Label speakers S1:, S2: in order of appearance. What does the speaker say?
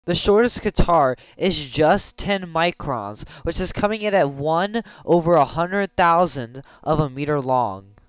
S1: The shortest guitar is just 10 microns, which is coming in at 1/100,000 of a meter long.